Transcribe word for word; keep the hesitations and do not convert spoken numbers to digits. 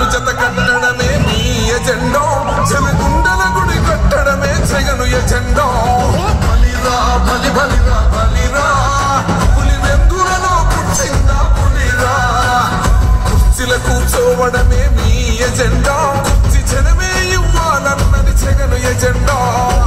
జత కట్టడమే మీ ఎజెండా జనగుండల గుడి కట్టడమే జగను ఎజెండా బలిరా బలి బలిరా బలిరా పులి వెందులలో పుట్టిందా పులిరా కుర్చీల కూర్చోవడమే మీ ఎజెండా కుర్చీ జనమే ఇవ్వాలన్నది జగను ఎజెండా